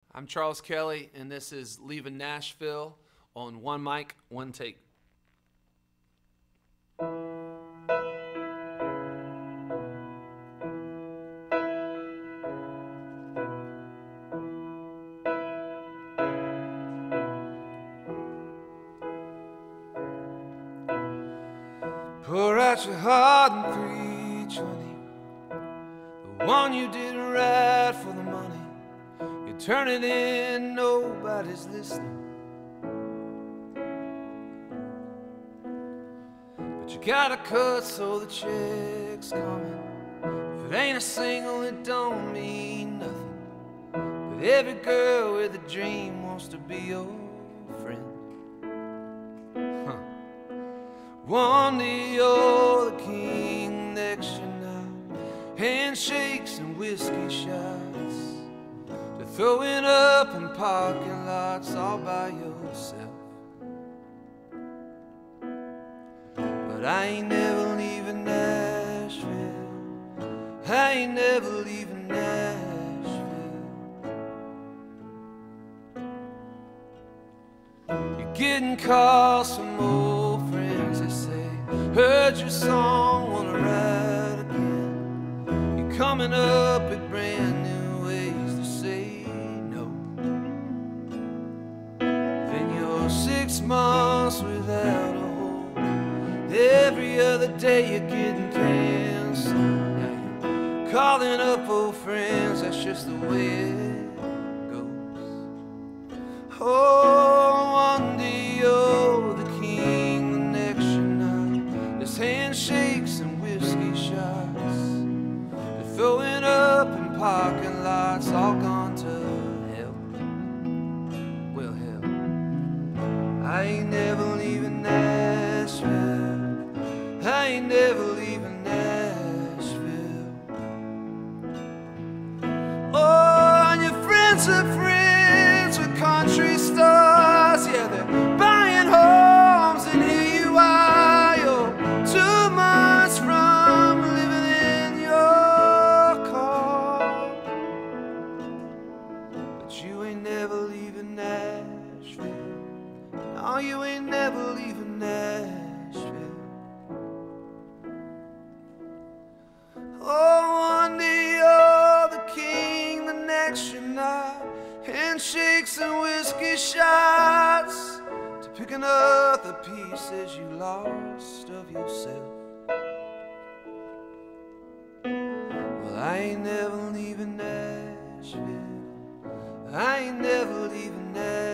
I'm Charles Kelly, and this is Leaving Nashville on One Mic, One Take. Pour out your heart and preach, honey, the one you didn't write for the money. You turn it in, nobody's listening. But you gotta cut so the check's coming. If it ain't a single, it don't mean nothing. But every girl with a dream wants to be your friend. One day you're the king, next you're not. Handshakes and whiskey shots, to throwing up in parking lots all by yourself. But I ain't never leaving Nashville. I ain't never leaving Nashville. You're getting calls from old friends, they say, heard your song, wanna ride again. You're coming up with brand new ways to say no. Then you're 6 months without a home. Every other day you're getting canceled. Now you're calling up old friends, that's just the way it goes. Oh, one day you're the king, the next you're not. There's handshakes and whiskey shots, they're throwing up in parking lots, all gone to hell. Well, hell, I ain't never leaving Nashville. I ain't never leaving Nashville. Oh, and your friends are friends with country stars. Yeah, they're buying homes, and here you are. You're 2 months from living in your car. But you ain't never leaving Nashville. No, you ain't never leaving Nashville. Oh, one day you're the king, the next you're not. Handshakes and whiskey shots, to picking up the pieces you lost of yourself. Well, I ain't never leaving Nashville. I ain't never leaving Nashville.